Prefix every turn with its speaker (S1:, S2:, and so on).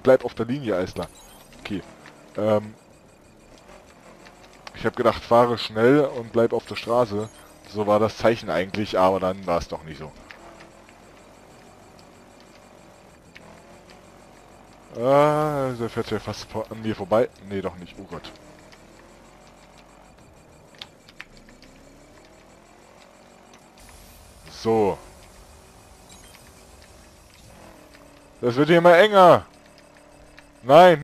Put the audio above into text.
S1: bleib auf der Linie, Eisler. Okay. Ich habe gedacht, fahre schnell und bleib auf der Straße. So war das Zeichen eigentlich, aber dann war es doch nicht so. Der fährt ja fast an mir vorbei. Nee, doch nicht. Oh Gott. So. Das wird hier immer enger. Nein.